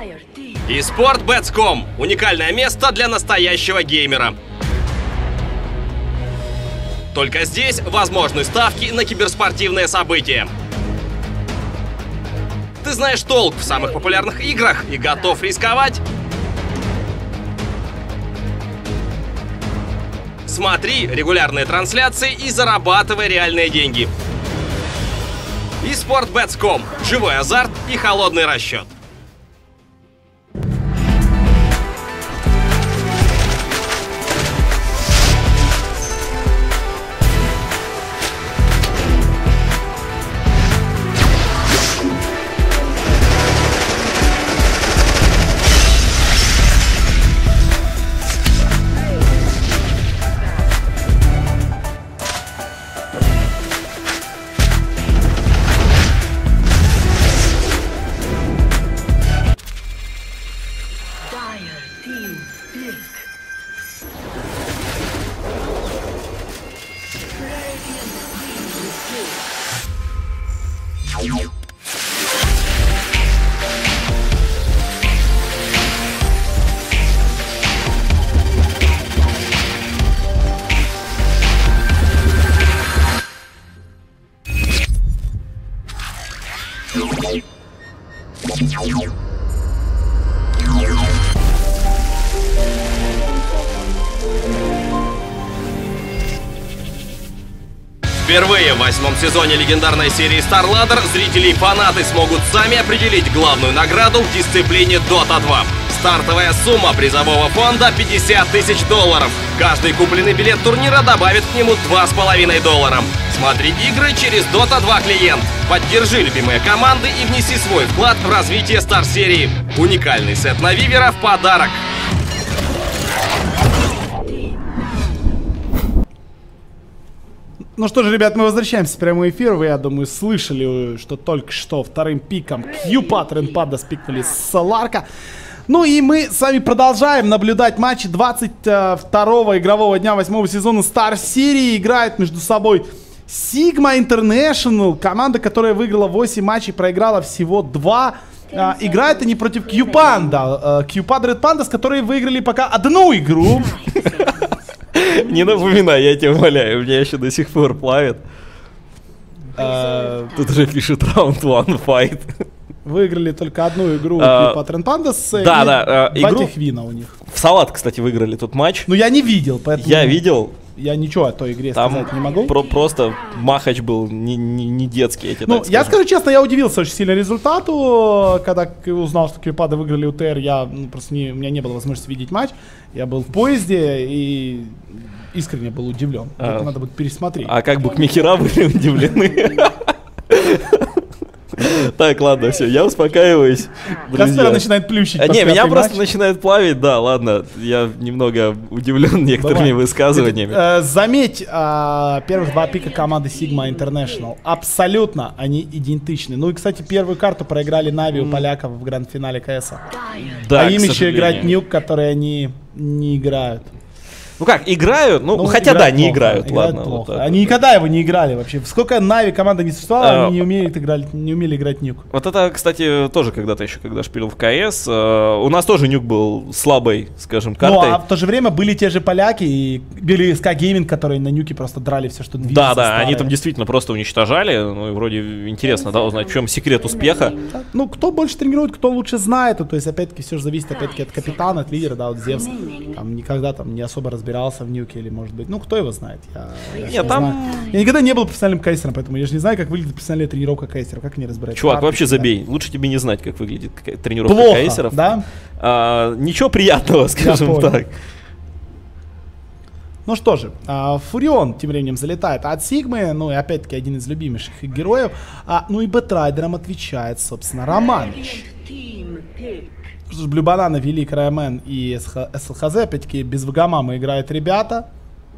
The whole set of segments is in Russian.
eSportBets.com – уникальное место для настоящего геймера. Только здесь возможны ставки на киберспортивные события. Ты знаешь толк в самых популярных играх и готов рисковать? Смотри регулярные трансляции и зарабатывай реальные деньги. eSportBets.com – живой азарт и холодный расчет. Впервые в 8-м сезоне легендарной серии StarLadder зрители и фанаты смогут сами определить главную награду в дисциплине Dota 2. Стартовая сумма призового фонда $50 000. Каждый купленный билет турнира добавит к нему $2,5. Смотри игры через Dota 2 клиент. Поддержи любимые команды и внеси свой вклад в развитие Star-серии. Уникальный сет на Вивера в подарок. Ну что же, ребят, мы возвращаемся в прямой эфир. Вы, я думаю, слышали, что только что вторым пиком Q-Pad, Ренпада спикнули с Ларка. Ну и мы с вами продолжаем наблюдать матчи 22-го игрового дня 8-го сезона Star-серии. Играет между собой Sigma International, команда, которая выиграла 8 матчей, проиграла всего 2. Играют они против Q-Panda. Q-Pad Red Pandas, которые выиграли пока одну игру. Не напоминай, я тебя умоляю, меня еще до сих пор плавит. Тут уже пишет раунд 1 файт. Выиграли только одну игру Q-Pad Red Pandas. Да, игру Хвина у них. В салат, кстати, выиграли тот матч. Ну я не видел, поэтому... Я видел. Я ничего о той игре сказать не могу. Просто махач был не детский, эти. Ну, я скажу честно, я удивился очень сильно результату. Когда узнал, что Q-Pad выиграли УТР, я просто у меня не было возможности видеть матч. Я был в поезде и искренне был удивлен. Это надо будет пересмотреть. А как букмекера были удивлены? Так, ладно, все, я успокаиваюсь. Каспера начинает плющить. Не, меня просто начинает плавить, да, ладно. Я немного удивлен некоторыми высказываниями. Заметь, первых два пика команды Sigma International. Абсолютно они идентичны. Ну и, кстати, первую карту проиграли Нави у поляков в гранд-финале КСа. Да, а им еще играть Нюк, который они не играют. Ну как, играют? Ну хотя да, не играют, ладно. Вот они никогда его не играли вообще. Сколько Нави команда не существовала, они не умели играть Нюк. Вот это, кстати, тоже когда-то еще, когда шпилил в КС, у нас тоже Нюк был слабой, скажем, картой. Ну а в то же время были те же поляки и были СК Gaming, которые на Нюке просто драли все, что движется. Да, они там действительно просто уничтожали. Ну и вроде интересно, да, узнать, в чем секрет успеха. Ну, кто больше тренирует, кто лучше знает. То есть, опять-таки, все же зависит, опять-таки, от капитана, от лидера, да, вот Зевс. Там никогда там не особо разбирался в Нюке или, может быть, ну, кто его знает. Я никогда не был профессиональным кайсером, поэтому я же не знаю, как выглядит профессиональная тренировка кайсеров, как они разбираются. Чувак, вообще забей. Лучше тебе не знать, как выглядит тренировка кайсеров. Да? Ничего приятного, скажем так. Ну что же, Фурион тем временем залетает от Сигмы, ну и опять-таки один из любимейших героев. Ну и Бэтрайдером отвечает, собственно, Романыч. Блю Банана, Велик, Раймен и СЛХЗ, опять-таки без Вагамама играют ребята.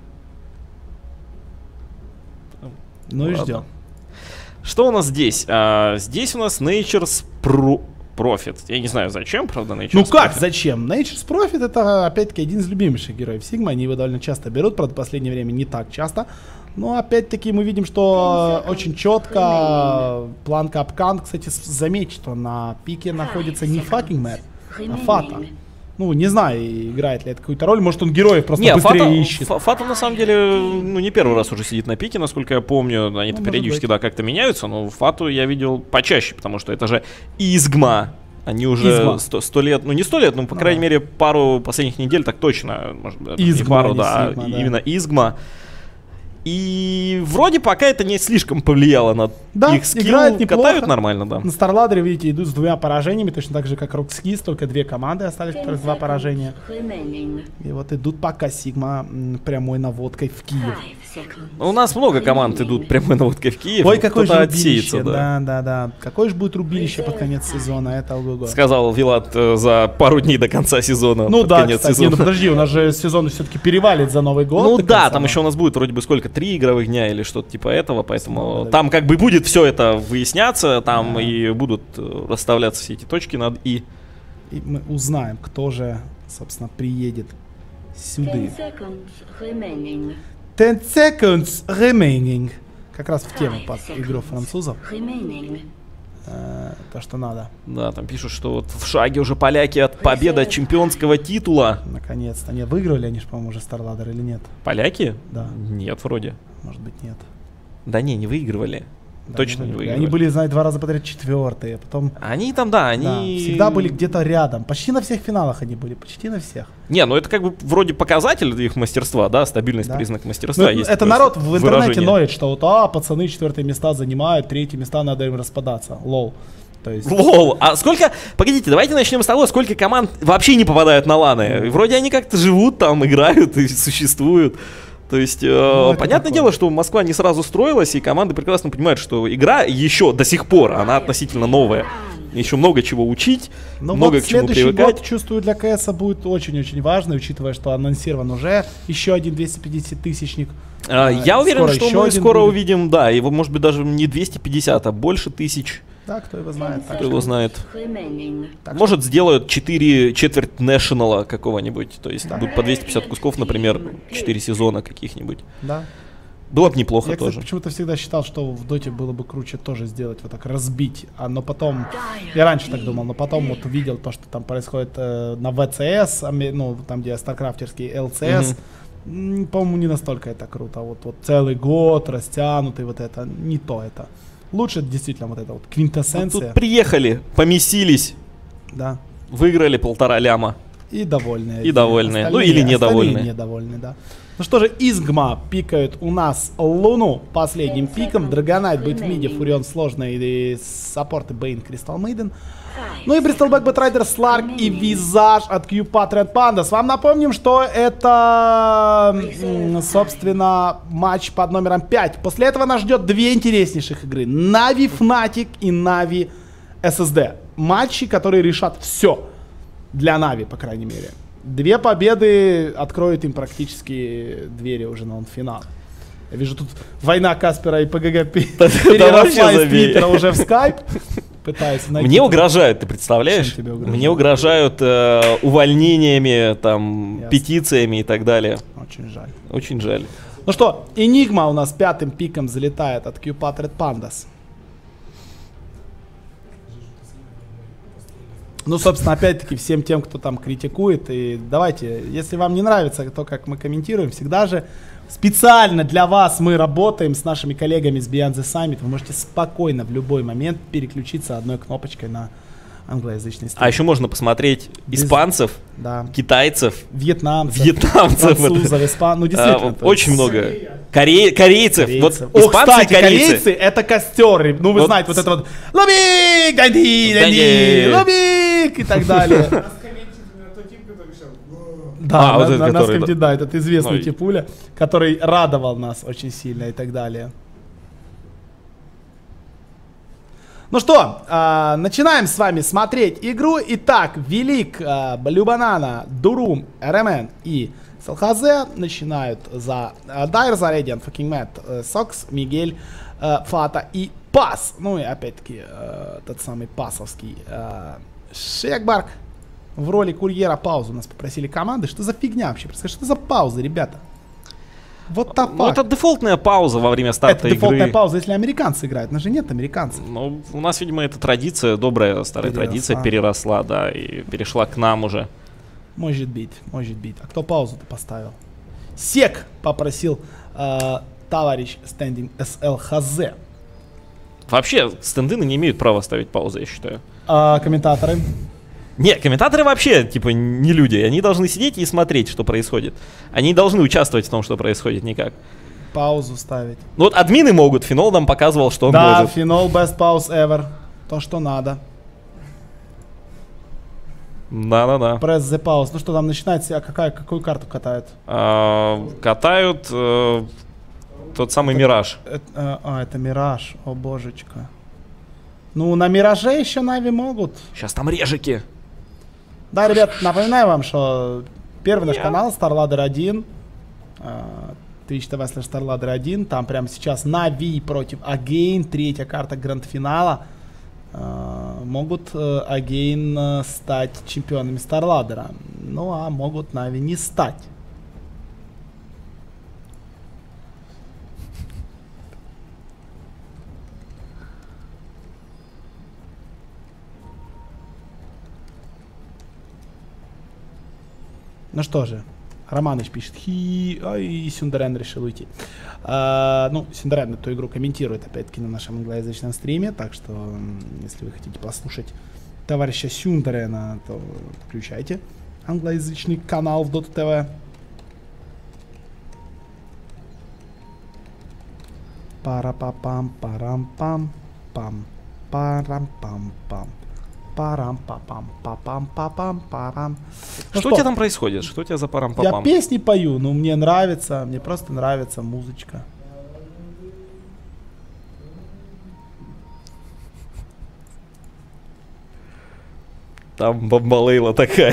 Ну и ждем. Что у нас здесь? Здесь у нас Nature's Profit. Я не знаю зачем, правда, Nature's Ну как зачем? Nature's Profit это опять-таки один из любимейших героев Sigma. Они его довольно часто берут, правда, в последнее время не так часто. Но опять-таки мы видим, что очень четко план Капкан. Кстати, заметь, что на пике находится не fucking Mad. А Фата? Ну, не знаю, играет ли это какую-то роль. Может, он героев просто быстрее ищет. Фата, на самом деле, ну, не первый раз уже сидит на пике, насколько я помню. Они-то периодически, да, как-то меняются, но Фату я видел почаще, потому что это же Изгма. Они уже 100 лет, ну не 100 лет, но, по крайней мере, пару последних недель так точно. Может, Изгма, пару, да, Сигма, да, именно Изгма. И вроде пока это не слишком повлияло на их скилл, играют неплохо. Катают нормально, да. На StarLadder, видите, идут с 2 поражениями, точно так же, как Rockskis, только 2 команды остались, которых 2 поражения. И вот идут пока Сигма прямой наводкой в Киев. У нас много команд идут прямой наводкой в Киев. Ой, какое же отсеется, рубилище, да. Какое же будет рубилище под конец сезона, это ого-го. Сказал Вилат за пару дней до конца сезона. Ну под да, конец кстати, сезона. Ну подожди, у нас же сезон все-таки перевалит за Новый год. Ну да, там еще у нас будет вроде бы сколько, 3 игровых дня или что-то типа этого, поэтому там как бы будет все это выясняться, там и будут расставляться все эти точки над «и». И мы узнаем, кто же, собственно, приедет сюда. 10 seconds remaining. Как раз в тему под игру французов. То, что надо. Да, там пишут, что вот в шаге уже поляки от победы от чемпионского титула. Наконец-то. Не выиграли они же, по-моему, уже StarLadder или нет? Поляки? Да. Нет, вроде. Может быть, нет. Да не выигрывали. Да, Точно не выигрывали. Они были, знаете, 2 раза подряд 4-е, потом... Они там, да, они... Да, всегда были где-то рядом. Почти на всех финалах они были, почти на всех. Не, ну это как бы вроде показатель их мастерства, да, стабильность, признак мастерства. Ну, есть это народ в интернете выражение. ноет, что вот, пацаны 4-е места занимают, 3-е места надо им распадаться. Лол. То есть... Лол, а сколько... Погодите, давайте начнем с того, сколько команд вообще не попадают на ланы. Вроде они как-то живут там, играют и существуют. То есть, понятное дело, что Москва не сразу строилась, и команды прекрасно понимают, что игра еще до сих пор, она относительно новая. Еще много чего учить, ну много вот к чему следующий привыкать. год, чувствую, для КСа будет очень-очень важный, учитывая, что анонсирован уже еще один 250-тысячник. Я уверен, что мы скоро будет. увидим, да, его может быть даже не 250, а больше тысяч. Да, кто его знает. Кто его знает. Так Может, сделают 4 четверть National какого-нибудь. То есть будет по 250 кусков, например, 4 сезона каких-нибудь. Да. Было бы неплохо Я, кстати, тоже. почему-то всегда считал, что в Доте было бы круче тоже сделать, вот так разбить. Но потом, я раньше так думал, но потом вот увидел то, что там происходит на ВЦС, ну, там, где старкрафтерский ЛЦС. По-моему, не настолько это круто. Вот целый год растянутый, вот это, не то это. Лучше действительно вот это вот квинтэссенция. Тут приехали, помесились, Да. выиграли 1,5 ляма. И довольные. И довольные. Ну или недовольные. Остальные недовольные, да. Ну что же, Изгма пикают у нас Луну последним пиком. Драгонайт будет в миде, Фурион сложный, и саппорты Бейн, Кристал Мейден. Ну и Бристолбэк, Бэтрайдер, Сларк и Визаж от Q-Pat Red Pandas. Вам напомним, что это, собственно, матч под номером 5. После этого нас ждет 2 интереснейших игры. Нави Fnatic и Нави SSD. Матчи, которые решат все. Для Нави, по крайней мере. 2 победы откроют им практически двери уже на финал. Я вижу, тут война Каспера и ПГГ переросла из Твиттера уже в скайп. Пытаюсь найти. Мне угрожают, ты представляешь? Мне угрожают увольнениями, там, петициями и так далее. Очень жаль. Очень жаль. Ну что, Enigma у нас 5-м пиком залетает от Q-Pat Red Pandas. Ну, собственно, опять-таки, всем тем, кто там критикует, и давайте, если вам не нравится то, как мы комментируем, всегда же специально для вас мы работаем с нашими коллегами с Beyond the Summit. Вы можете спокойно в любой момент переключиться одной кнопочкой на англоязычный стрим. А еще можно посмотреть испанцев, да, китайцев, вьетнамцев, французов, испанцев, ну действительно. Очень много. Корейцев. Вот испанцы, кстати, корейцы это костеры. Ну вы знаете, вот это вот Лобик, дай, Лобик и так далее. Да, вот этот, который, да, этот известный типуля, который радовал нас очень сильно и так далее. Ну что, начинаем с вами смотреть игру. Итак, Велик, Блюбанана, Дурум, РМН и Салхазе начинают за Дайр, за Radiant, Fucking Mad, Сокс, Мигель, Фата и Пас. Ну и опять-таки тот самый пасовский Шекбарк. В роли курьера паузу нас попросили команды. Что за фигня вообще? Что за паузы, ребята? Вот так. Ну, это дефолтная пауза во время старта игры. Это дефолтная игры. пауза, если американцы играют. У нас же нет американцев. Ну, у нас, видимо, эта традиция, добрая старая традиция переросла, да, и перешла к нам уже. Может быть, может быть. А кто паузу-то поставил? Сек попросил товарищ стендинг СЛХЗ. Вообще, стендины не имеют права ставить паузы, я считаю. А комментаторы? Нет, комментаторы вообще, типа, не люди. Они должны сидеть и смотреть, что происходит. Они не должны участвовать в том, что происходит никак. Паузу ставить. Ну вот админы могут, Финол нам показывал, что он да, может. Да, Финол best pause ever. То, что надо. Да-да-да. Press the pause. Ну что там начинается, а какую карту катают? Катают тот самый Мираж. Это Мираж, о божечка. Ну, на Мираже еще Нави могут. Сейчас там режики. Да, ребят, напоминаю вам, что первый наш канал StarLadder 1. Twitch TV /StarLadder 1. Там прямо сейчас Нави против Again. Третья карта гранд-финала. Могут Again стать чемпионами StarLadder. Ну, а могут Нави не стать. Ну что же, Романыч пишет, и Сюндерен решил уйти. Ну, Сюндерен эту игру комментирует, опять-таки, на нашем англоязычном стриме, так что, если вы хотите послушать товарища Сюндерена, то включайте англоязычный канал в Dota TV. Пара-па-пам, парам-пам, пам, парам-пам-пам. Парам-папам-папам-папам-парам. Что у тебя там происходит? Что у тебя за парам-папам? Я песни пою, но мне нравится, мне просто нравится музычка. Там бомбалейла такая.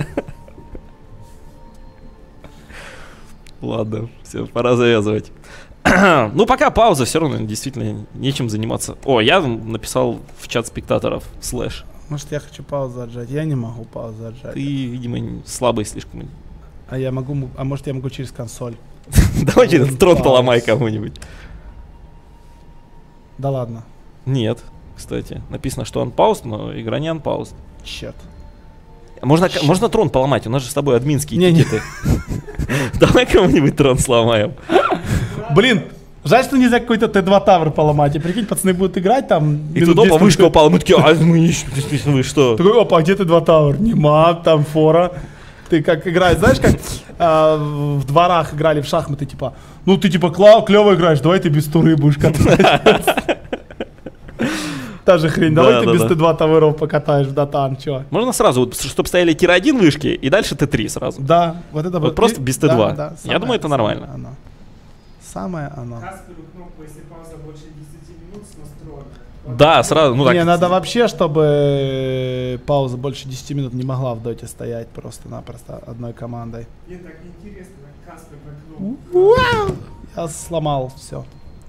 Ладно, все, пора завязывать. Ну, пока пауза, все равно действительно нечем заниматься. О, я написал в чат спектаторов слэш. Может, я хочу паузу отжать? Я не могу паузу отжать. Ты, видимо, слабый слишком. А я могу, а может, я могу через консоль? Давай через трон поломай кому-нибудь. Да ладно. Нет, кстати. Написано, что unpaused, но игра не unpaused. Черт. Можно трон поломать, у нас же с тобой админские тикеты. Давай кому-нибудь трон сломаем. Блин, жаль, что нельзя какой-то Т2 тавр поломать. И прикинь, пацаны будут играть там. И туда по вышка упала. Мы такие, а вы что? Такой, опа, где Т2 тавр? Нема, там фора. Ты как играешь, знаешь, как в дворах играли в шахматы, типа, ну ты типа клево играешь, давай ты без туры будешь катать. Та же хрень, давай ты без Т2 тавров покатаешь в Дотан, чё? Можно сразу, чтобы стояли тир-1 вышки и дальше Т3 сразу. Да, вот это вот. Просто без Т2. Я думаю, это нормально. Самое оно. Да, сразу. Ну, так. Не, надо вообще, чтобы пауза больше 10 минут не могла в доте стоять просто-напросто одной командой. Мне так интересно, Каспер Я сломал все.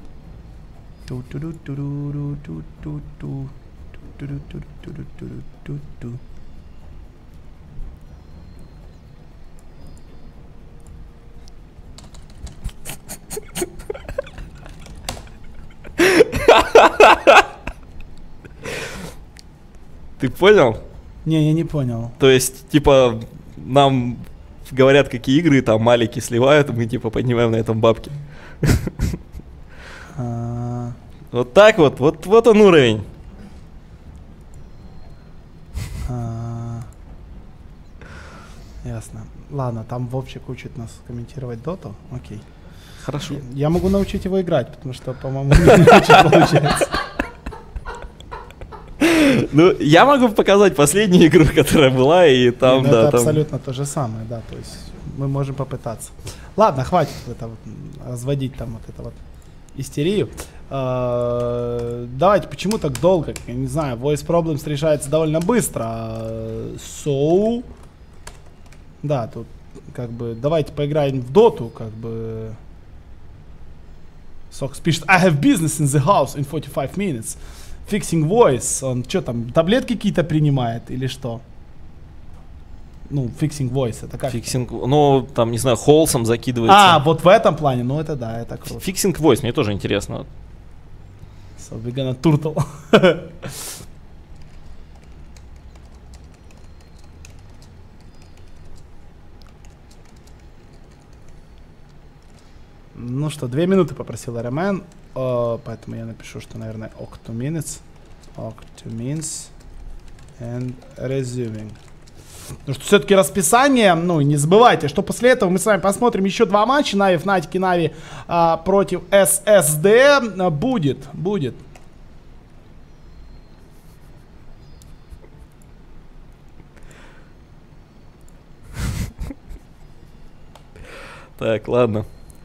Ты понял? Не, я не понял. То есть, типа, нам говорят, какие игры там малики сливают, и мы, типа, поднимаем на этом бабки. Вот так вот, вот он уровень. Ясно. Ладно, там Вовчик учит нас комментировать доту. Окей. Хорошо. Я могу научить его играть, потому что, по-моему, не очень получается. Ну, я могу показать последнюю игру, которая была, и там, да, это там... абсолютно то же самое, да, то есть мы можем попытаться. Ладно, хватит это вот, разводить там вот это вот истерию. Давайте, почему так долго? Я не знаю, voice problems решается довольно быстро. So... Да, тут как бы давайте поиграем в доту, как бы... Сокс пишет, I have business in the house in 45 minutes. Fixing voice. Он что там, таблетки какие-то принимает или что? Ну, фиксинг voice, это как? Фиксинг, ну, там, не знаю, холсом закидывается. А, вот в этом плане, ну это да, это круто. Фиксинг voice, мне тоже интересно. So we're gonna turtle. Ну что, 2 минуты попросил RMN, поэтому я напишу, что, наверное, octo minutes and resuming. Ну что, все-таки расписание, ну не забывайте, что после этого мы с вами посмотрим еще 2 матча, Нави, Fnatic и Нави против SSD, будет. Так, ладно.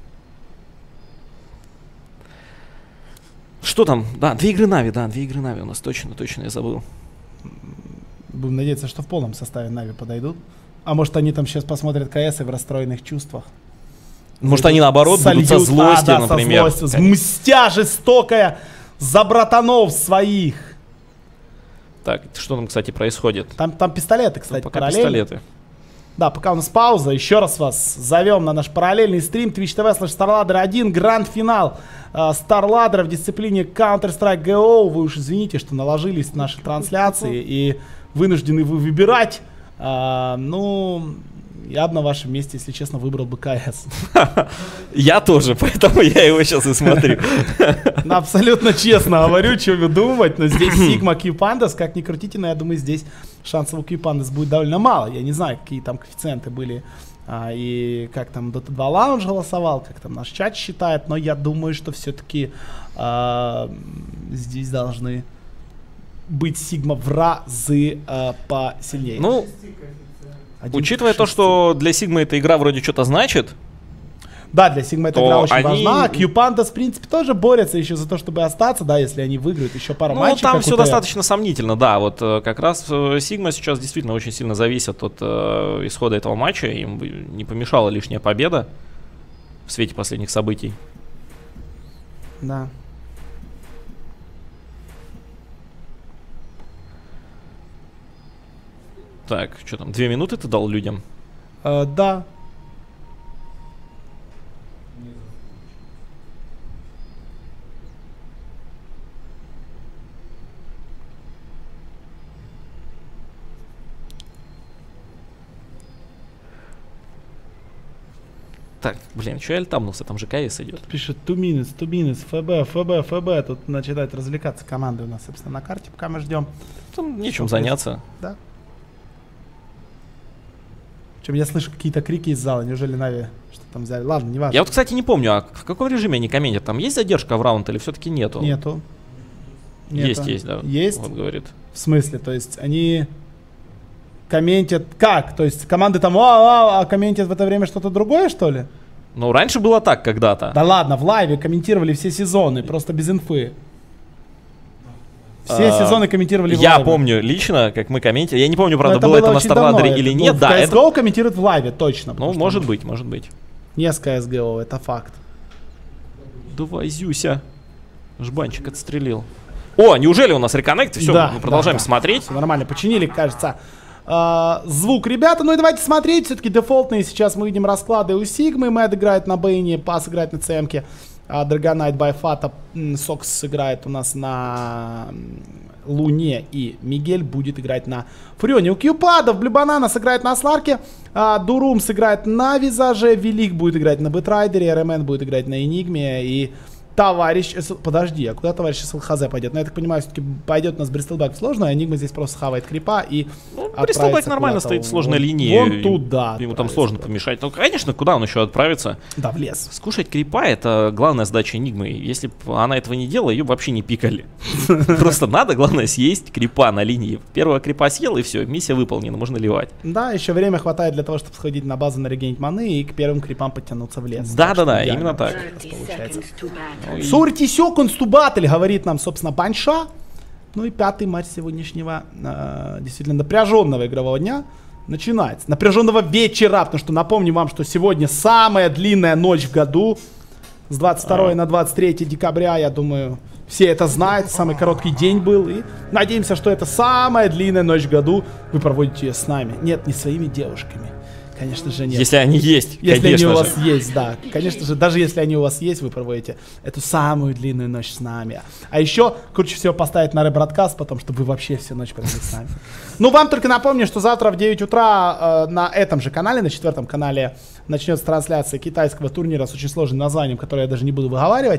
Что там? Да, 2 игры Нави, у нас точно, я забыл. Будем надеяться, что в полном составе Нави подойдут. А может они там сейчас посмотрят КС и в расстроенных чувствах. Может они наоборот будут со злостью, например. Со злостью, мстя жестокая за братанов своих. Так, что там, кстати, происходит? Там пистолеты, кстати, пока параллельно. пистолеты. Да, пока у нас пауза, еще раз вас зовем на наш параллельный стрим Twitch TV /StarLadder 1, гранд-финал StarLadder в дисциплине Counter-Strike GO. Вы уж извините, что наложились на наши трансляции и вынуждены вы выбирать. Ну, я бы на вашем месте, если честно, выбрал бы КС. Я тоже, поэтому я его сейчас и смотрю. Абсолютно честно говорю, что думать, но здесь Sigma Q Pandas, как ни крутите, но я думаю, здесь шансов у Q Pandas будет довольно мало. Я не знаю, какие там коэффициенты были и как там Dota 2 Lounge голосовал, как там наш чат считает, но я думаю, что все-таки здесь должны быть Sigma в разы посильнее. Ну, учитывая то, что для Sigma эта игра вроде что-то значит. Да, для Sigma эта игра очень они... важна. Q-Pandas, в принципе, тоже борются еще за то, чтобы остаться, да, если они выиграют еще пару матчей. Ну, там все достаточно сомнительно, да. Вот как раз Sigma сейчас действительно очень сильно зависит от исхода этого матча. Им не помешала лишняя победа в свете последних событий. Да. Так, что там, 2 минуты ты дал людям? Да. Так, блин, что я альтамнулся, там же КС идет. Пишет 2 minutes, ФБ. Тут начинает развлекаться команды у нас, собственно, на карте, пока мы ждем. Там нечем заняться. Да. Чем я слышу какие-то крики из зала, неужели Нави что там взяли? Ладно, не важно. Я вот, кстати, не помню, а в каком режиме они комментят? Там есть задержка в раунд или все-таки нету? Нету. Есть, да. Есть? Вот говорит. В смысле? То есть они комментят как? То есть команды там комментят в это время что-то другое, что ли? Ну, раньше было так когда-то. Да ладно, в лайве комментировали все сезоны, просто без инфы. Все сезоны комментировали в лайве. Я помню лично, как мы комментировали. Я не помню, правда, это было это на очень давно. StarLadder или нет. Да, это... CSGO комментирует в лайве, точно. Ну, может быть. Не с CSGO, это факт. Давай, Зюся. Жбанчик отстрелил. О, неужели у нас реконнект? Все, да, мы продолжаем да. смотреть. Все нормально, починили, кажется, звук, ребята. Ну и давайте смотреть. Все-таки дефолтные сейчас мы видим расклады у Сигмы. Мэд играет на Бэйне, Пас играет на ЦМке. Dragonite by Fata, Сокс играет у нас на Луне, и Мигель будет играть на Фурионе. У Кьюпадов Блюбанана сыграет на Сларке, Дурум сыграет на Визаже, Велик будет играть на Бэтрайдере, РМН будет играть на Энигме, и товарищ... Подожди, а куда товарищ СЛХЗ пойдет? Ну, я так понимаю, все-таки пойдет у нас Бристлбэк сложно, а Энигма здесь просто хавает крипа и... Ну, Бристлбэк нормально стоит в сложной линии. Вон туда. Ему там сложно помешать. Ну, конечно, куда он еще отправится? Да, в лес. Скушать крипа — это главная задача Энигмы. Если бы она этого не делала, ее вообще не пикали. Просто надо, главное, съесть крипа на линии. Первого крипа съел, и все, миссия выполнена, можно ливать. Да, еще время хватает для того, чтобы сходить на базу, нарегенить маны и к первым крипам подтянуться в лес. Да, именно так. Сорти секунд стубатель, говорит нам, собственно, Банша. Ну и 5-й матч сегодняшнего действительно напряженного игрового дня начинается. Напряженного вечера, потому что напомню вам, что сегодня самая длинная ночь в году. с 22 на 23 декабря, я думаю, все это знают, самый короткий день был, и надеемся, что это самая длинная ночь в году, вы проводите ее с нами. Нет, не своими девушками, конечно же нет. Если они есть, Если конечно они у же. вас есть, да. Конечно же, даже если они у вас есть, вы проводите эту самую длинную ночь с нами. А еще круче всего поставить на ребродкаст, потому что вы вообще всю ночь провели с нами. Ну, вам только напомню, что завтра в 9 утра на этом же канале, на 4-м канале, начнется трансляция китайского турнира с очень сложным названием, которое я даже не буду выговаривать.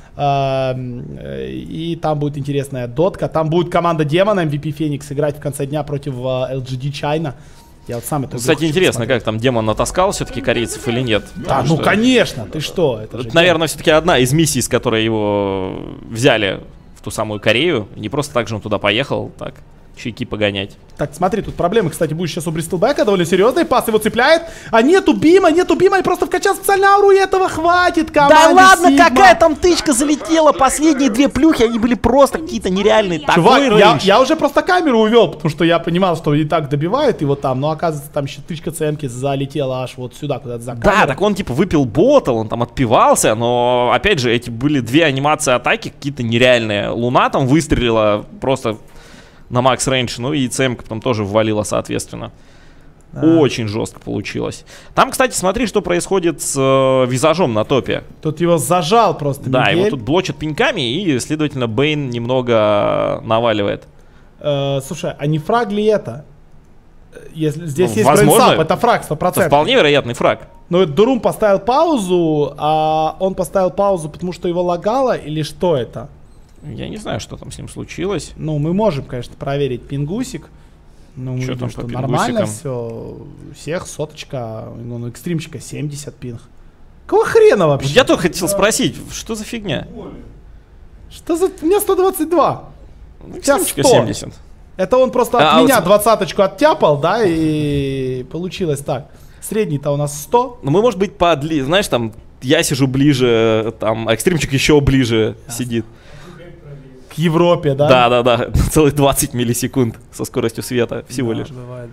И там будет интересная дотка. Там будет команда Демона, MVP Феникс, играть в конце дня против LGD China. Я вот сам это Кстати, интересно, как там Демон натаскал все-таки корейцев или нет? Да, ну конечно, ты что? Это же наверное, все-таки одна из миссий, с которой его взяли в ту самую Корею. Не просто так же он туда поехал, так, чайки погонять. Так, смотри, тут проблемы, кстати, будет сейчас у Бристлбека, довольно серьезный, пас его цепляет, а нету бима, и просто вкачал специально ауру, и этого хватит команде Да ладно, Sigma. какая там тычка залетела, последние две плюхи, они были просто какие-то нереальные. Чувак, Такой рейндж. я уже просто камеру увел, потому что я понимал, что и так добивают его там, но оказывается там еще тычка ЦМки залетела аж вот сюда, куда-то за камеру. Да, так он типа выпил ботл, он там отпивался, но опять же, эти были две анимации атаки какие-то нереальные. Луна там выстрелила просто на макс рейндж, ну и ЦМка потом тоже ввалила соответственно. Очень жестко получилось. Там, кстати, смотри, что происходит с визажом на топе. Тут его зажал просто Да, Мигель. его тут блочат пинками, и, следовательно, Бэйн немного наваливает. Слушай, а не фраг ли это? Если, здесь Ну, есть возможно. брейнсап, это фраг 100%. Это вполне вероятный фраг. Но Дурум поставил паузу, а он поставил паузу, потому что его лагало, или что это? Я не знаю, что там с ним случилось. Ну, мы можем, конечно, проверить пингусик. Но мы Чё видим, там что по нормально пингусикам? все. У всех соточка, ну, экстримчика 70 пинг. Какого хрена вообще? Я только хотел спросить, что за фигня? Что за... У меня 122. тебя Экстримчика 100. 70. Это он просто А, от меня вот 20-очку оттяпал, да, и получилось так. Средний-то у нас 100. Ну, мы, может быть, знаешь, там, я сижу ближе, там, а экстримчик еще ближе сидит. К Европе, да? Да, целых 20 миллисекунд со скоростью света всего Да, лишь. бывает.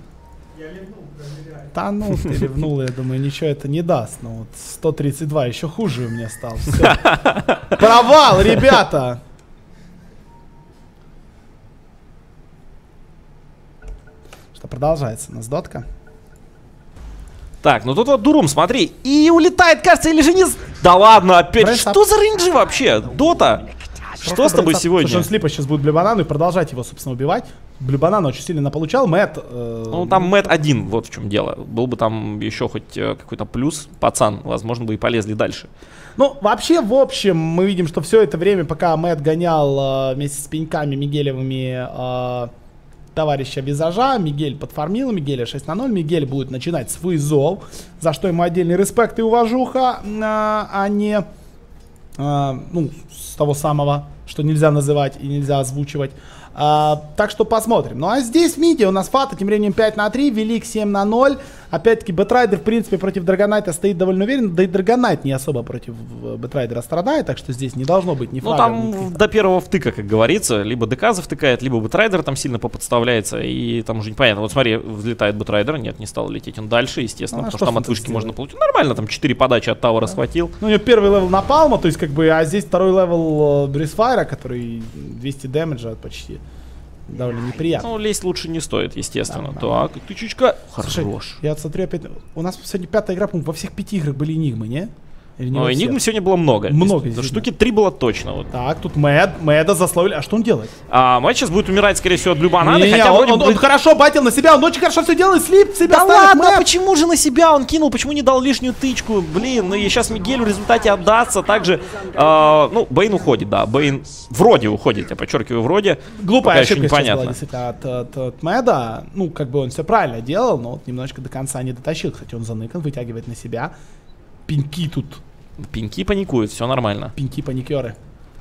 Да ну, ты ревнул, я думаю, ничего это не даст. Ну вот 132, еще хуже у меня стал. Всё. Провал, ребята! Что продолжается у нас дотка? Так, ну тут вот Дурум, смотри, и улетает, кажется, или же не... Да ладно, опять, Брейнсап. что за рейнджи вообще? Дота? Что с тобой сегодня? Слушай, он слипа сейчас будет Блюбанану и продолжать его, собственно, убивать. Блюбанан очень сильно получал, Мэтт... Ну, там Мэтт один, вот в чем дело. Был бы там еще хоть какой-то плюс, пацан, возможно, бы и полезли дальше. Ну, вообще, в общем, мы видим, что все это время, пока Мэтт гонял вместе с пеньками Мигелевыми товарища Визажа, Мигель подфармил Мигеля 6 на 0. Мигель будет начинать свой зов, за что ему отдельный респект и уважуха, а не ну, с того самого, что нельзя называть и нельзя озвучивать. Так что посмотрим. Ну а здесь в миде у нас Фата тем временем 5 на 3, Велик 7 на 0. Опять-таки Бэтрайдер в принципе против Драгонайта стоит довольно уверенно. Да и Драгонайт не особо против Бэтрайдера страдает, так что здесь не должно быть ни Ну, фрага, там ни каких-то. до первого втыка, как говорится, либо ДК завтыкает, либо Бэтрайдер там сильно поподставляется, и там уже непонятно. Вот смотри, взлетает Бэтрайдер, нет, не стал лететь он дальше, естественно, Ну, а потому что что там с от этим вышки сделать? можно получить. Нормально, там 4 подачи от Тауэра схватил. Ну, у него первый левел Напалма, то есть как бы, а здесь второй левел Брисфайра, который 200 дэмэджа почти. Довольно неприятно. Ну, лезть лучше не стоит, естественно. Да, Так, тычечка. Слушай, Хорош. я вот смотрю опять, у нас сегодня 5-я игра, по-моему, во всех 5 играх были энигмы, не? Или не Но во всех? энигм сегодня было много. Много, Да, действительно. штуки 3 было точно. Вот. Так, тут Мэда засловили. А что он делает? Матч сейчас будет умирать, скорее всего, от Блю Бананы, Не, хотя вроде он бы... хорошо батил на себя, он очень хорошо все делает, слип себя Да ставит, ладно, Мэд. почему же на себя он кинул, почему не дал лишнюю тычку? Блин, ну и сейчас Мигель в результате отдастся. Также, ну, Бэйн уходит, да. Бэйн вроде уходит, я подчеркиваю, вроде. Глупая Пока еще ошибка сейчас была непонятно. действительно от Мэда. Ну, как бы он все правильно делал, но вот немножечко до конца не дотащил, хотя он заныкан, вытягивает на себя. Пинки тут, Пинки паникуют, все нормально. пинки-паникеры.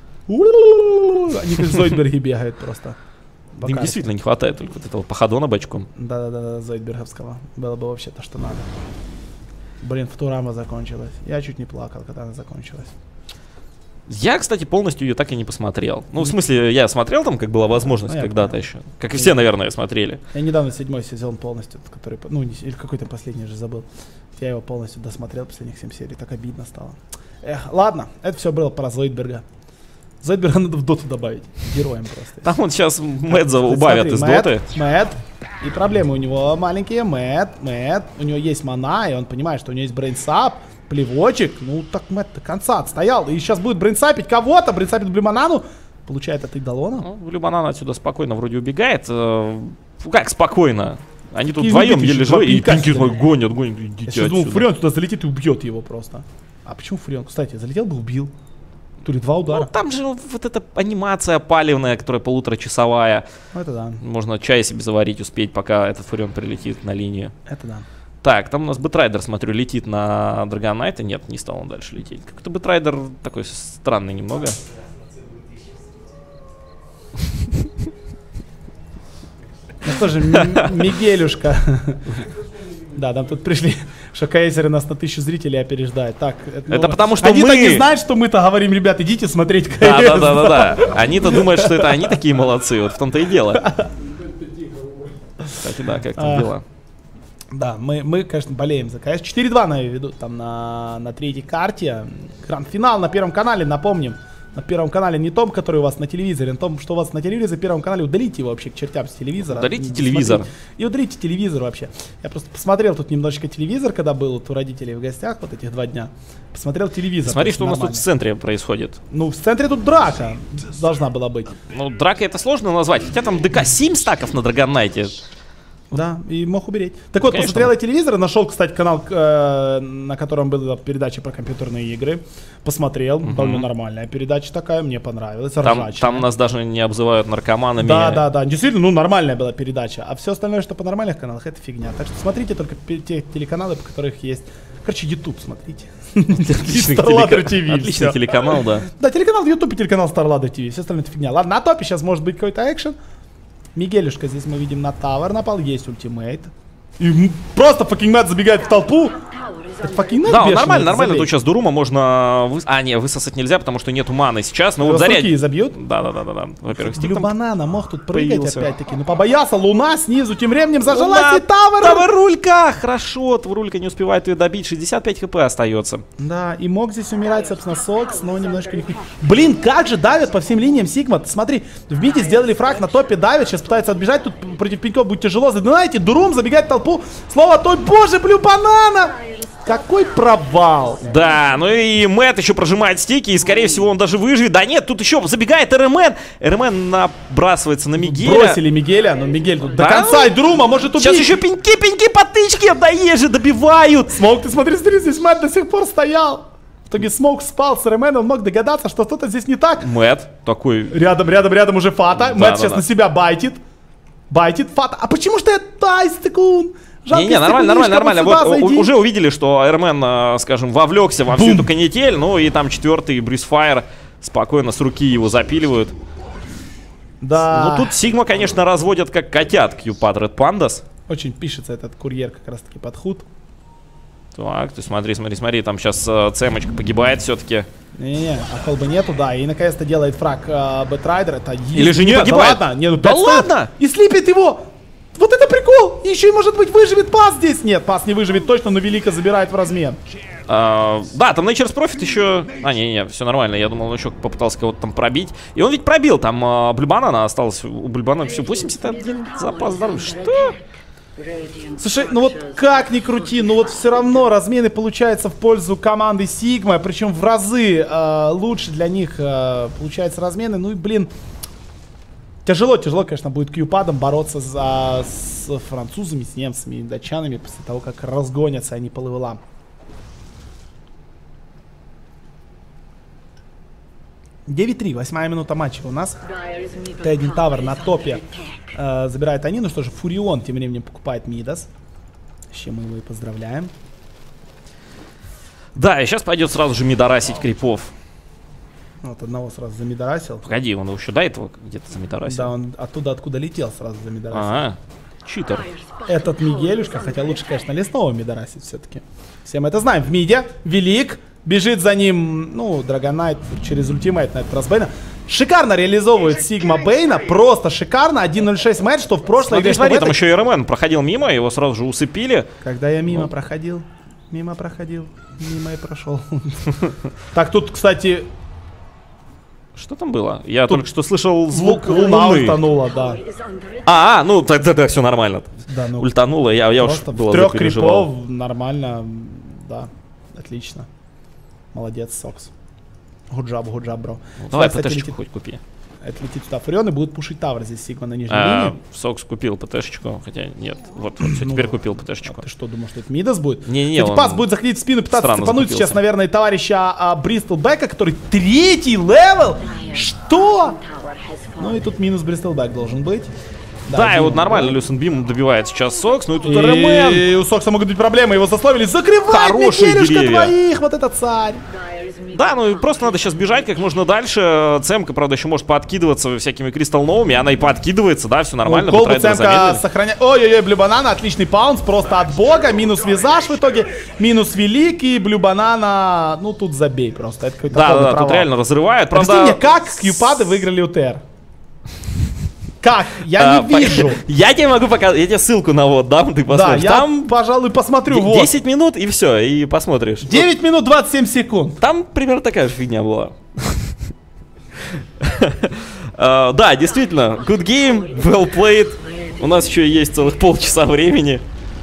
Они как Зойдберги бегают просто. Им Бокарики. действительно не хватает только вот этого походона бочком. Да-да-да, Зойдберговского. Было бы вообще то, что надо. Блин, Футурама закончилась. Я чуть не плакал, когда она закончилась. Я, кстати, полностью ее так и не посмотрел. Ну, в смысле, я смотрел там, как была возможность Ну, я когда-то понял. еще. Как и все, наверное, смотрели. Я недавно 7-й сезон полностью, который, ну, или какой-то последний уже забыл. Я его полностью досмотрел, последних 7 серий. Так обидно стало. Эх, ладно, это все было про Зоидберга. Зоидберга надо в доту добавить. Героем просто. Там он сейчас Мэдза убавят из доты. Мэтт. И проблемы у него маленькие. Мэтт. У него есть мана, и он понимает, что у него есть брейнсап, плевочек. Ну так Мэтт до конца отстоял. И сейчас будет брейнсапить кого-то. Брейнсапит Блюбанану. Получает от Игдалона. Ну, Блюбанан отсюда спокойно вроде убегает. Как спокойно? Они тут вдвоем еле живы, и Пинки гонят. Я сейчас думал, Фурион туда залетит и убьет его просто. А почему Фурион? Кстати, залетел бы, убил. То ли 2 удара. Ну, там же вот эта анимация палевная, которая полуторачасовая. Ну, это да. Можно чай себе заварить, успеть, пока этот Фурион прилетит на линию. Это да. Так, там у нас Бэтрайдер, смотрю, летит на Драгонайта. Нет, не стал он дальше лететь. Как-то Бэтрайдер такой странный немного. Ну что же, Мигелюшка. Да, там тут пришли, что Кейзер нас на 1000 зрителей опереждает. Так, это потому что они-то мы... не знают, что мы-то говорим, ребят, идите смотреть КС. Да. Они-то думают, что это они такие молодцы, вот в том-то и дело. Кстати, да, как там дела? Да, мы, конечно, болеем за КС. 4-2 на ведут там на третьей карте. Гранд-финал на Первом канале, напомним. На Первом канале не том, который у вас на телевизоре, а том, что у вас на телевизоре, в Первом канале, удалите его вообще к чертям с телевизора. Удалите телевизор. И удалите телевизор вообще. Я просто посмотрел тут немножечко телевизор, когда был вот у родителей в гостях вот этих 2 дня. Посмотрел телевизор. Смотри, что у нас тут в центре происходит. Ну, в центре тут драка должна была быть. Ну, драка это сложно назвать, хотя там ДК 7 стаков на Драгонайте. Да, и мог умереть. Так вот, конечно. посмотрел я телевизор, нашел, кстати, канал, на котором была передача про компьютерные игры. Посмотрел, довольно нормальная передача такая, мне понравилась. Там нас даже не обзывают наркоманами. Да, действительно, ну нормальная была передача. А все остальное, что по нормальных каналах, это фигня. Так что смотрите только те телеканалы, по которых есть. Короче, YouTube смотрите. StarLadder TV. Отличный телеканал, да. Да, телеканал YouTube и телеканал StarLadder TV. Все остальное это фигня. Ладно, на топе сейчас может быть какой-то экшен. Мигелюшка здесь мы видим на тавер напал, есть ультимейт. И просто факинг Мэтт забегает в толпу. Да, он нормально, тут сейчас Дурума можно... не, высосать нельзя, потому что нету маны сейчас. Но вот заряд... забьют? Да. Во-первых, стик там Блюбанана мог тут прыгать опять-таки. Ну побоялся, Луна снизу тем временем зажалась и тавер. Таврулька! Хорошо, Таврулька не успевает ее добить, 65 хп остается. Да, и мог здесь умирать, собственно, Сокс, но немножко не... Блин, как же давят по всем линиям Сигма. Смотри, в миде сделали фраг, на топе давят, сейчас пытаются отбежать, тут против Пиньков будет тяжело. Знаете, Дурум забегает в толпу, слово той, боже, Блюбанана! Какой провал! Да, ну и Мэтт еще прожимает стики, и скорее всего он даже выживет. Да нет, тут еще забегает РМН. РМН набрасывается на Мигеля. Бросили Мигеля, но Мигель тут до конца и Друма может убить. Сейчас еще пеньки, потычки, да ежи добивают. Смоук, ты смотри, здесь Мэтт до сих пор стоял. В итоге Смоук спал с РМН, он мог догадаться, что что-то здесь не так. Мэтт такой... Рядом уже Фата. Мэтт сейчас на себя байтит. Фата. А почему что это Айстекун? Не, нормально. Вот уже увидели, что Эрмен, скажем, вовлекся во всю эту канитель. Ну и там 4-й Брисфайр спокойно с руки его запиливают. Да. Ну тут Сигма, конечно, разводят как котят Q-Pad Red Pandas. Очень пишется этот курьер как раз таки под худ. Так, ты смотри, там сейчас Цемочка погибает все-таки. Не-не-не, а колбы нету, да, и наконец-то делает фраг Бэтрайдер. Это или же не погибает? Да ладно! И слипит его! Вот это прикол! И еще и, может быть, выживет Пас здесь. Нет, Пас не выживет точно, но Велика забирает в размен. Да, там Nature's Profit еще... не, все нормально. Я думал, он еще попытался кого-то там пробить. И он ведь пробил. Там Блюбанана осталось. У Блюбанана все 81 запас здоровья. Что? Слушай, ну вот как ни крути, но вот все равно размены получаются в пользу команды Сигма. Причем в разы лучше для них получаются размены. Ну и, блин... Тяжело, конечно, будет Q-падом бороться с французами, с немцами и датчанами после того, как разгонятся они по левелам. (9-3), 8-я минута матча у нас. Т1 Тавер на топе забирает они. Ну что же, Фурион тем временем покупает Мидас. С чем мы его и поздравляем. Да, и сейчас пойдет сразу же мидорасить крипов. Вот одного сразу замидорасил. Погоди, он еще до этого где-то замидорасил. Да, он оттуда, откуда летел, сразу замидорасил. Читер. Этот Мигелюшка, хотя лучше, конечно, лесного мидорасить все-таки. Все мы это знаем. В миде Велик, бежит за ним, ну, Драгонайт через ультимейт на этот раз Бейна. Шикарно реализовывает Сигма Бейна, просто шикарно. 1.06 матч, что в прошлой игре. Смотри, там еще и РМН проходил мимо, его сразу же усыпили. Когда я мимо проходил. Мимо проходил. Мимо и прошел. Так, тут, кстати... Что там было? Я только что слышал звук Луна луны. ультанула, да. Ну тогда все нормально. Да, ну, Ультанула, я уж просто было в 3 запереживал. крипов нормально. Да, отлично. Молодец, Сокс. Гуджаб, бро. Давай Кстати, ПТшечку летит- хоть купи. Это летит сюда Фурион и будет пушить тавр. Здесь Сигма на нижней линии. Сокс купил ПТшечку, хотя нет. Вот все, теперь купил ПТшечку. Ты что, думал, что это Мидас будет? Не-не, Кстати, он пас будет заходить в спину, пытаться странно цепануть закупился. сейчас, наверное, товарища Бристлбека, который 3-й левел. Что? Ну и тут минус Бристлбек должен быть. Да, и Дима, вот нормально да. Люсенбим добивает сейчас Сокс, ну и тут РМН. И у Сокса могут быть проблемы, его засловили. Закрывай, Хорошие Микелюшка, деревья. твоих, вот этот царь. Да, ну и просто надо сейчас бежать как можно дальше. Цемка, правда, еще может пооткидываться всякими Кристалл Новыми. Она и пооткидывается, да, все нормально. Колбу Бутрайдера Цемка замедлили. сохраняет. Ой-ой-ой, Блю Банана, отличный паунс, просто от бога. Минус Визаж в итоге, минус Великий, Блю Банана. Ну тут забей просто, это какой-то полный Да, тут провал. реально разрывает. Объясни Правда, мне, как Кьюпады выиграли УТР? Как? Я не вижу. Я тебе могу показать, я тебе ссылку на вот дам, ты Да, посмотришь. я, Там пожалуй, посмотрю. Вот. 10 минут и все, и посмотришь. 9 минут 27 секунд. Там примерно такая же фигня была. Да, действительно, good game, well played. У нас еще есть целых полчаса времени.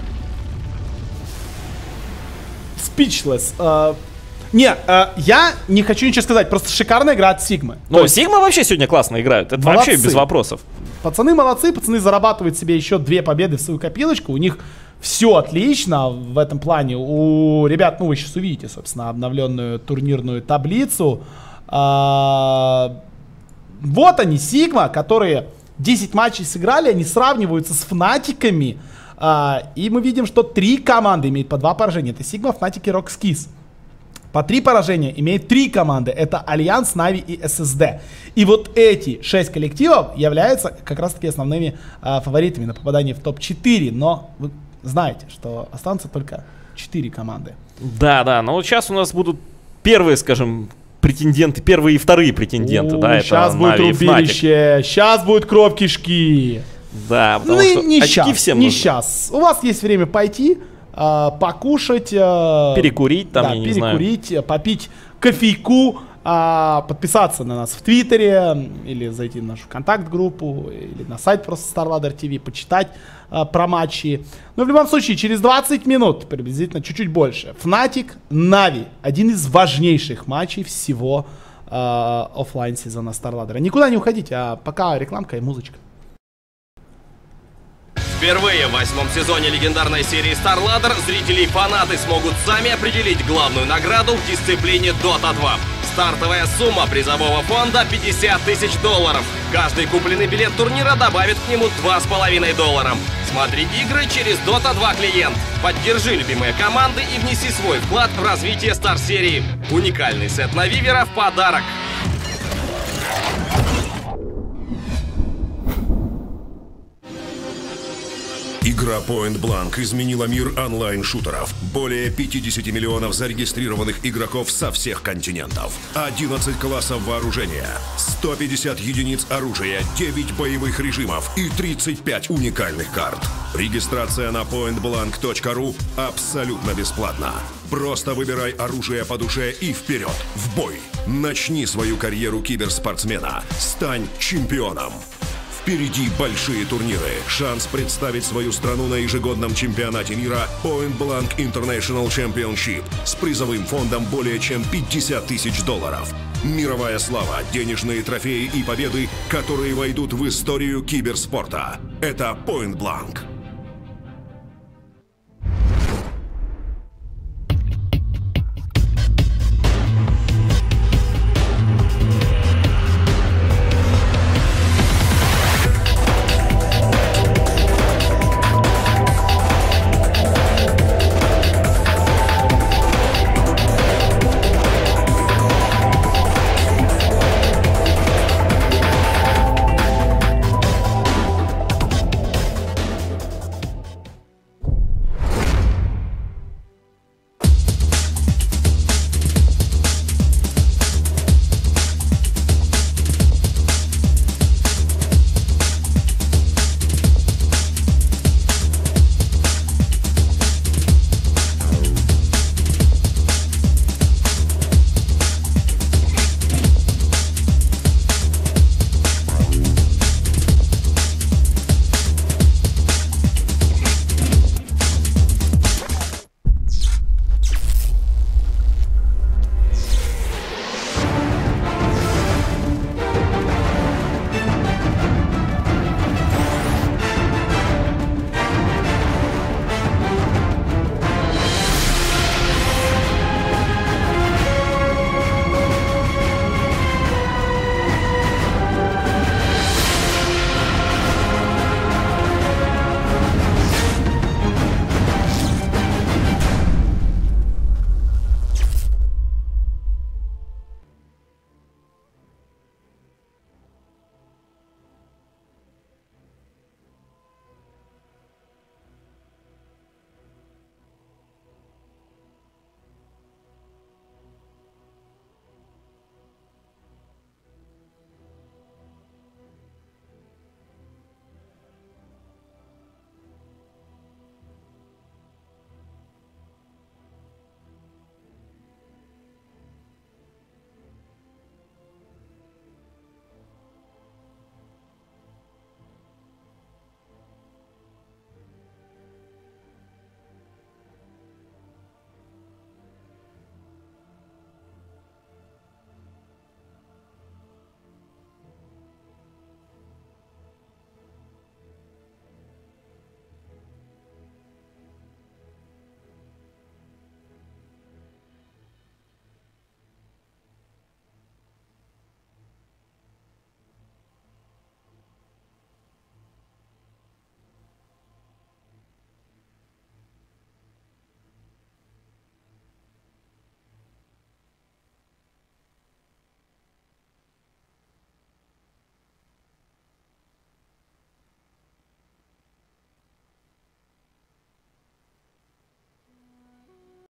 Speechless. Я не хочу ничего сказать, просто шикарная игра от Сигмы. Но Сигма вообще сегодня классно играют. Это вообще Молодцы. без вопросов. Пацаны молодцы, пацаны зарабатывают себе еще 2 победы в свою копилочку. У них все отлично в этом плане. У ребят, ну вы сейчас увидите, собственно, обновленную турнирную таблицу. Вот они, Сигма, которые 10 матчей сыграли, они сравниваются с Фнатиками. И мы видим, что 3 команды имеют по 2 поражения. Это Сигма, Фнатики, Рокскиз. По 3 поражения имеет 3 команды. Это Альянс, Нави и ССД. И вот эти 6 коллективов являются как раз таки основными фаворитами на попадание в топ-4. Но вы знаете, что останутся только 4 команды. Да, но вот сейчас у нас будут первые, скажем, претенденты, первые и вторые претенденты. Да, это сейчас будет Нави и Фнатик. рубилище, сейчас будет кровь кишки. Да, потому Ну что и не очки сейчас, всем не нужны. сейчас. У вас есть время пойти, покушать, Перекурить там, да, я не знаю. перекурить, попить кофейку, подписаться на нас в Твиттере или зайти в нашу контакт-группу или на сайт просто StarLadder TV, почитать про матчи. Но в любом случае, через 20 минут, приблизительно чуть-чуть больше, Fnatic Нави. Один из важнейших матчей всего оффлайн сезона StarLadder. Никуда не уходите, а пока рекламка и музычка. Впервые в 8-м сезоне легендарной серии StarLadder зрители и фанаты смогут сами определить главную награду в дисциплине Dota 2. Стартовая сумма призового фонда $50 000. Каждый купленный билет турнира добавит к нему $2,5. Смотри игры через Dota 2 клиент. Поддержи любимые команды и внеси свой вклад в развитие Стар-серии. Уникальный сет на Вивера в подарок. Игра Point Blank изменила мир онлайн-шутеров. Более 50 миллионов зарегистрированных игроков со всех континентов. 11 классов вооружения, 150 единиц оружия, 9 боевых режимов и 35 уникальных карт. Регистрация на pointblank.ru абсолютно бесплатна. Просто выбирай оружие по душе и вперед, в бой. Начни свою карьеру киберспортсмена. Стань чемпионом. Впереди большие турниры. Шанс представить свою страну на ежегодном чемпионате мира Point Blank International Championship с призовым фондом более чем $50 000. Мировая слава, денежные трофеи и победы, которые войдут в историю киберспорта. Это Point Blank.